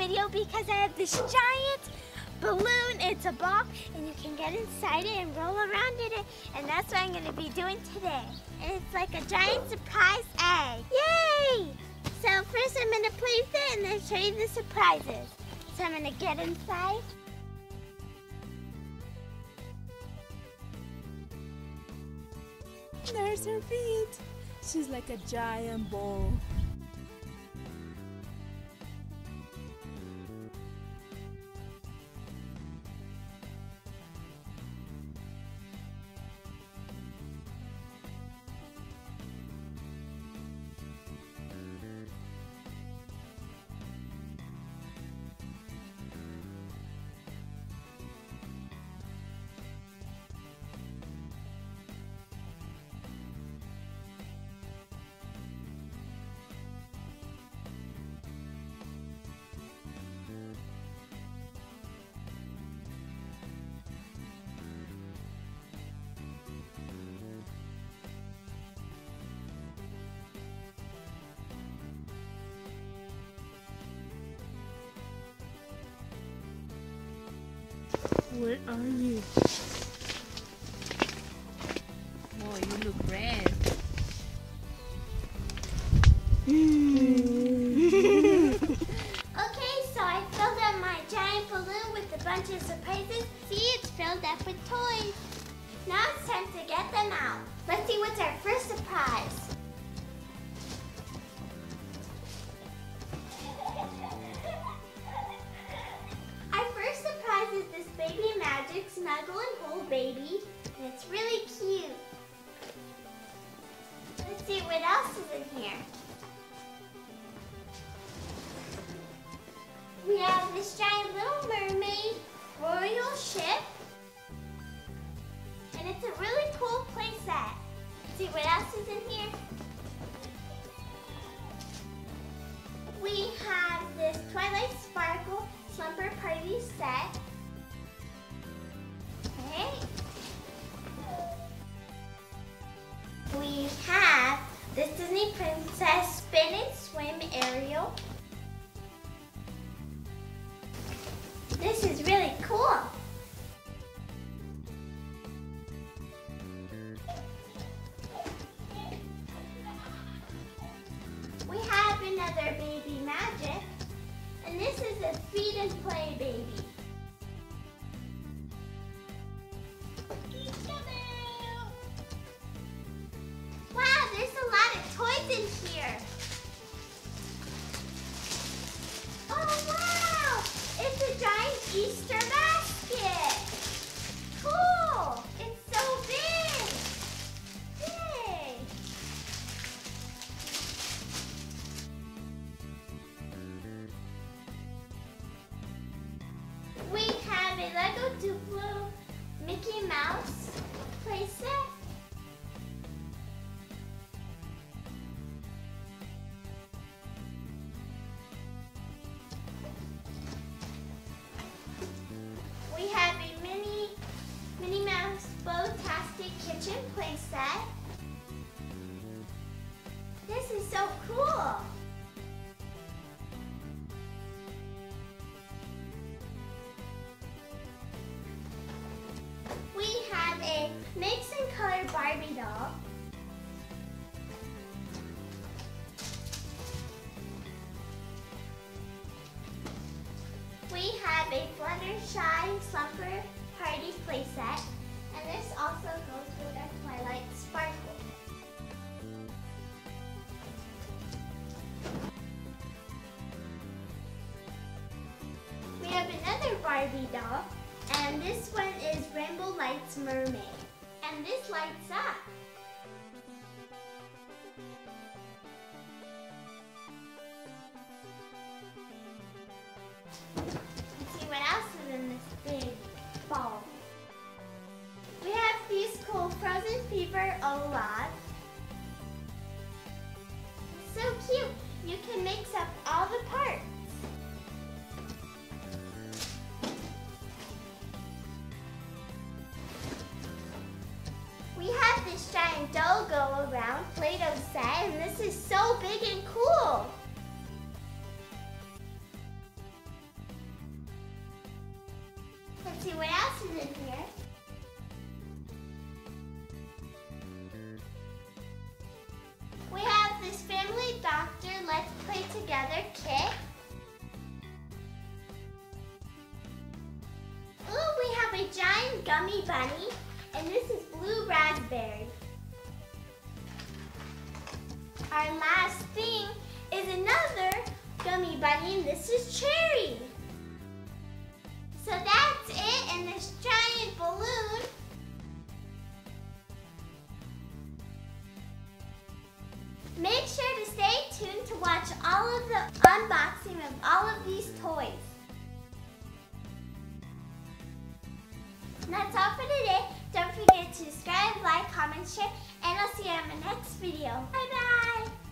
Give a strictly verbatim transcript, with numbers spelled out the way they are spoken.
video because I have this giant balloon. It's a ball and you can get inside it and roll around in it, and that's what I'm going to be doing today. And it's like a giant surprise egg. Yay! So first I'm going to play with it and then show you the surprises. So I'm going to get inside. There's her feet. She's like a giant ball. Where are you? Oh, you look red. Okay, so I filled up my giant balloon with a bunch of surprises. See, it's filled up with toys. Now it's time to get them out. Let's see what's our first surprise. Is this Baby Magic Snuggle and Hold Baby, and it's really cute. Let's see what else is in here. We have this giant Little Mermaid royal ship, and it's a really cool play set. Let's see what else is in here. We have this Twilight Sparkle Slumber Party set. Okay. We have this Disney Princess Spin and Swim Ariel. This is really cool. We have another Baby Magic, and this is a Feed and Play Baby. Wow, there's a lot of toys in here. Oh wow, it's a giant Easter basket. Cool, it's so big. Yay. We have a Lego Duplo Mickey Mouse playset. We have a mini Minnie Mouse Bow-tastic kitchen playset. This is so cool. We have a Mix and Color Barbie doll. We have a Fluttershy Slumber Party playset, and this also goes with our Twilight Sparkle. We have another Barbie doll, and this one is Rainbow Lights Mermaid, and this lights up. Let's see what else is in this big ball. We have these cool Frozen Fever Olaf. It's so cute. You can mix up all the parts. We have this giant doll go around Play-Doh set, and this is so big and cool. And this is blue raspberry. Our last thing is another gummy bunny, and this is cherry. So that's it in this giant balloon. Make sure to stay tuned to watch all of the unboxing of all of these toys. And that's all for today. Don't forget to subscribe, like, comment, share, and I'll see you in my next video. Bye bye!